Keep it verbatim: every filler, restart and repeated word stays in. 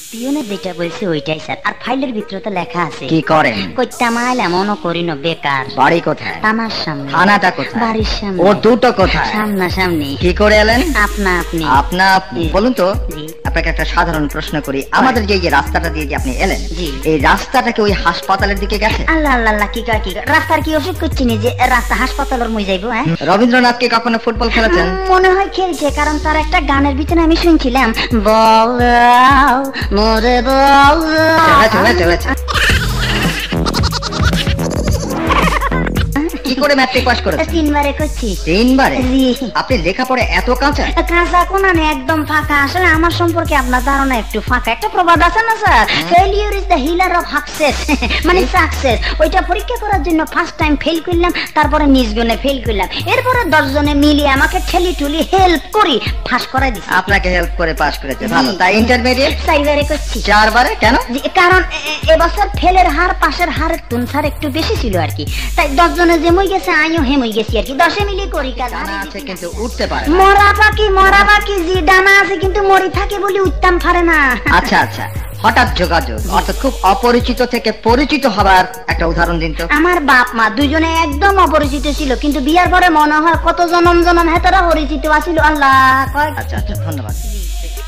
পিয়নে যেটা বলছে ওইটাই স্যার। আর ফাইলের ভিতরে তো লেখা আছে। কি করেন? কইতা মাইল এমনও করি না বেকার। বাড়ি কোথায়? থানার সামনে। থানাটা কোথায়? বাড়ির সামনে। ও দুটো কোথায়? সামনা সামনি। কি করে এলেন? আপনা আপনি। আপনা আপনি বলুন তো। আপনাকে একটা সাধারণ প্রশ্ন করি, আমাদের যে এই রাস্তাটা দিয়ে যে আপনি এলেন, এই রাস্তাটা কি ওই হাসপাতালের দিকে গেছে? আল্লাহ আল্লাহ আল্লাহ, কি কয় কি রাস্তার কি অসুখ করছি নি যে রাস্তা হাসপাতালের মই যাইবো? হ্যাঁ, রবীন্দ্রনাথ কি কখনো ফুটবল খেলেছেন? মনে হয় খেলছে, কারণ তার একটা গানের ভিতরে আমি শুনছিলাম, বল মোরে বল। চলে চলে চলে। কি করে ম্যাট্রিক পাস করেছেন? তিনবারে করছি। তিনবারে? আপনি লেখাপড়া এত কাঁচা? কাঁচা কোনা নেই, একদম ফাঁকা। আসলে আমার সম্পর্কে আপনার ধারণা একটু ফাঁকা। একটা প্রবাদ আছে না sir, failure is the healer of success, মানে সাকসেস। ওইটা পরীক্ষা করার জন্য ফার্স্ট টাইম ফেল করলাম, তারপরে নিজ গুণে ফেল করলাম, এরপরে দশ জনে মিলিয়ে আমাকে ঠেলি টুলি হেল্প করি পাস করাই দিচ্ছি। আপনাকে হেল্প করে পাস করেছে, ভালো। তাই ইন্টারমিডিয়েট চারবারে করছি। চারবারে? কেন? কারণ এবছর ফেলের হার পাশের হার তুলনার একটু বেশি ছিল আর কি, তাই দশ জনে যে মই গেছে আমিও হেমই গেছি আর কি। দশে মিলি করি কাজ। ডানা আছে কিন্তু উঠতে পারে না। মরা পাখি মরা পাখি জি ডানা আছে কিন্তু মরি থাকে বলি উঠতাম পারে না। আচ্ছা আচ্ছা, হঠাৎ যোগাযোগ অর্থাৎ খুব অপরিচিত থেকে পরিচিত হবার একটা উদাহরণ দিন তো। আমার বাপ মা দুজনে একদম অপরিচিত ছিল, কিন্তু বিয়ার পরে মনে হয় কত জনম জনম হেতারা পরিচিত আছিল। আল্লাহ। আচ্ছা আচ্ছা, ধন্যবাদ।